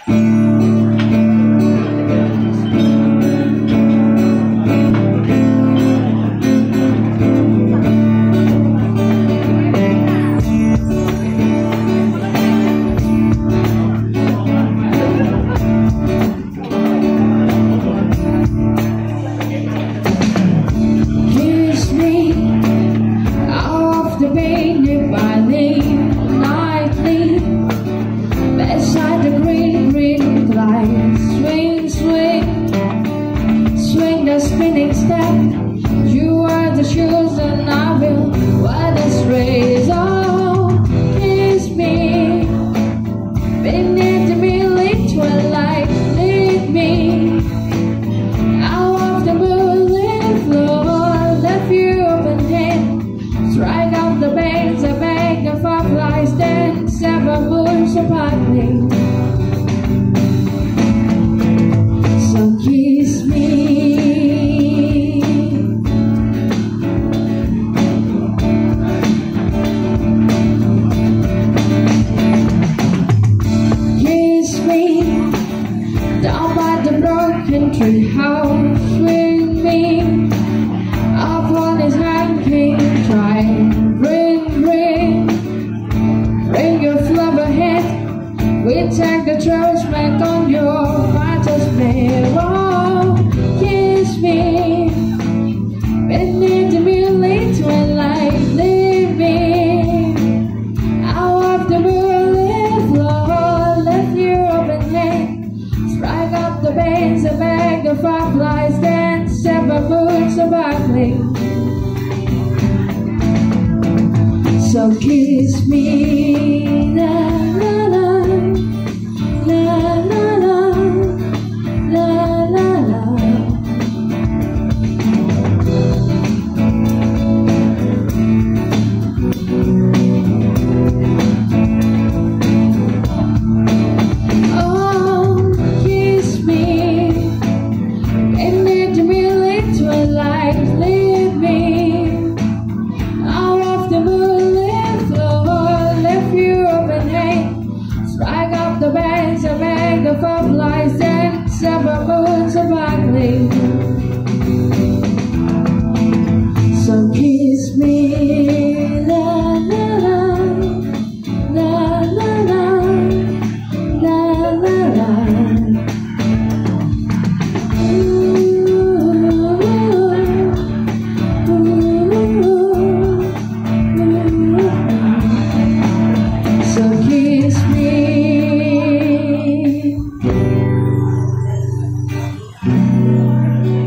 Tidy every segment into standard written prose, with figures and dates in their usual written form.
Spinning step, you are the shoes and I will wear the strays. Oh, kiss me beneath the midnight twilight, lead me out of the moonlit floor, left you open hand, strike out the bands, a bag of fireflies, then several moons apart me. So kiss me. Down by the broken tree house, swing me upon his hand, king try. Bring your flower head. We take the judgment on your father's name. Oh, kiss me beneath the moonlit twilight, leave me out of the moonlit floor, left you open hand. Strike up the bands, a bag of fireflies, dance, several moons of sparkling. So kiss me, la la la, la la la, la la la. Leave me out of the moonlit floor, left you open hand, strike up the bands, a bag of fireflies, and several moons of sparkling. So kiss me, la la la, la la la, la la la. Kiss me.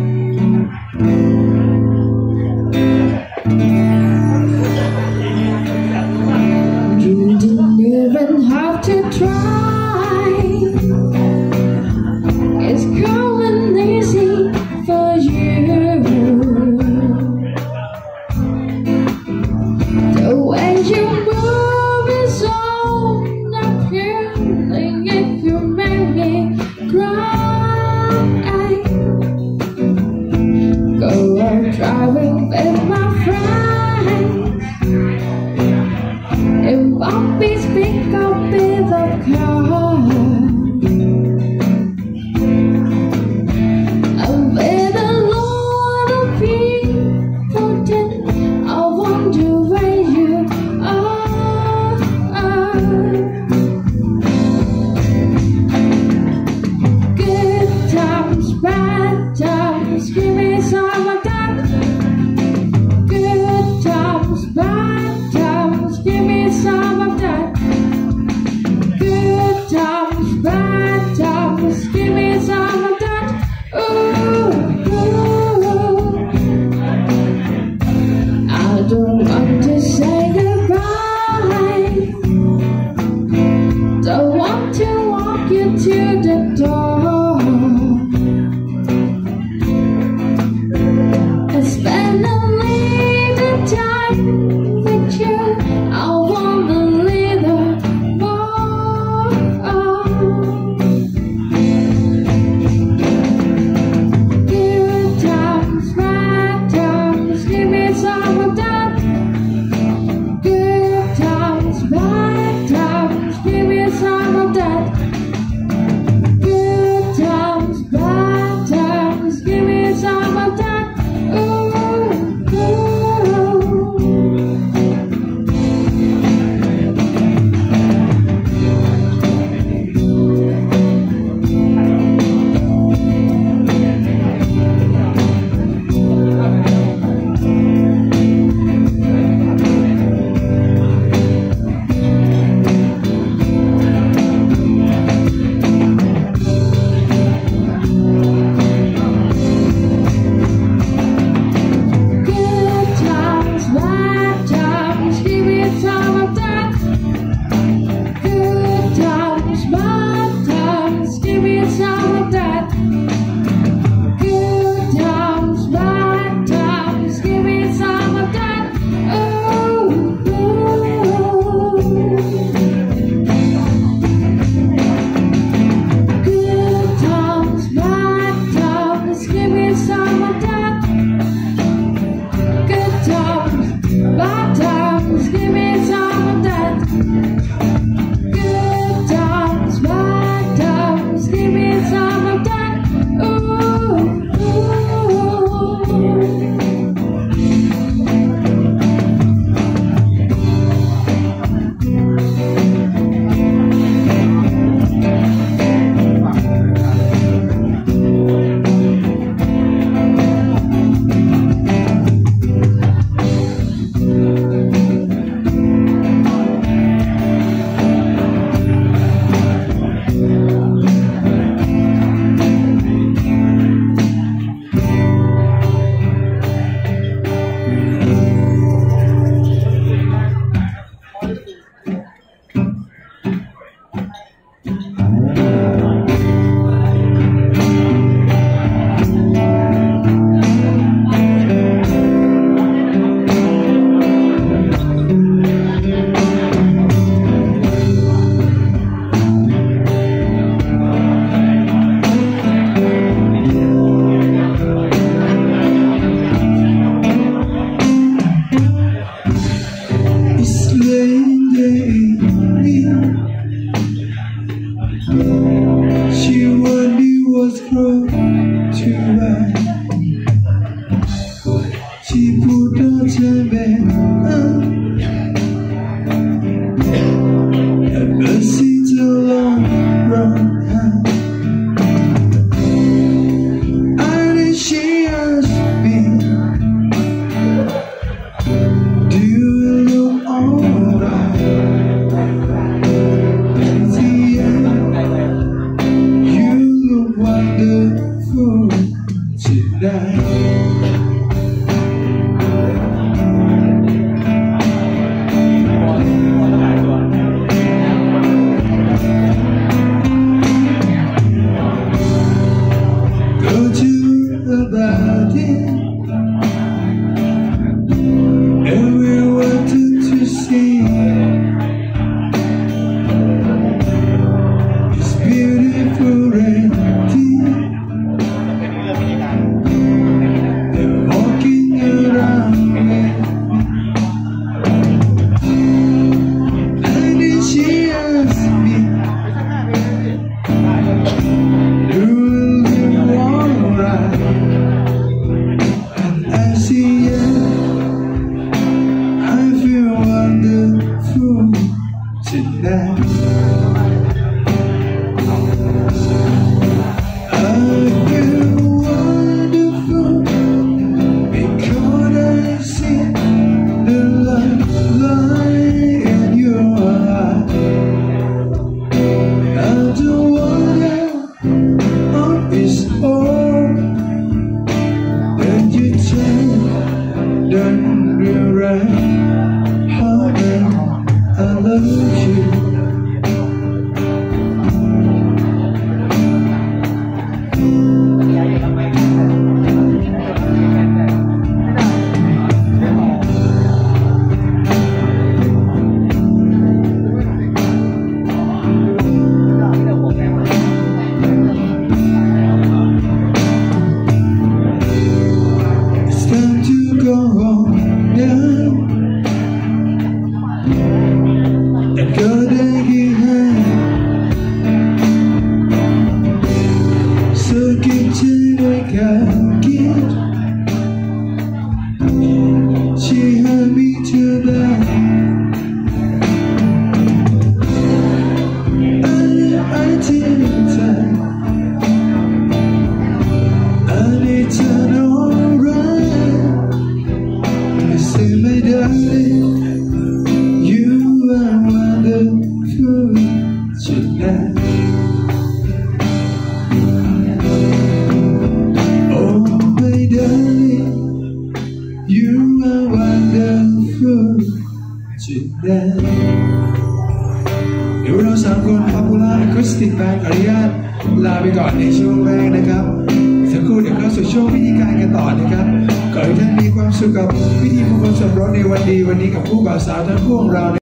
She only was close to mine. She put on her bed and the seats along run high. And then she asked me, do you look alright? You look wonderful tonight. About it, and we wanted to see it's beautiful and deep. They're walking around with me, and then she asked me, do you alright? Tonight, I feel wonderful because I see the light in your eyes. And the wonder of this all that you turned around. I love you. It's time to go home now. So get to like I get. She had me to that, and I didn't time. And it's an alright. I say, my darling, you are wonderful tonight. You are wonderful tonight. เดี๋ยวเราสามคนพาปูล่าอะคูสติกแบนด์อนุญาตลาไปก่อนในช่วงแรกนะครับสักครู่เดี๋ยวเข้าสู่ช่วงพิธีการกันต่อนะครับขอให้ท่านมีความสุขกับพิธีมงคลสมรสในวันดีวันนี้กับคู่บ่าวสาวทั้งคู่ของเรา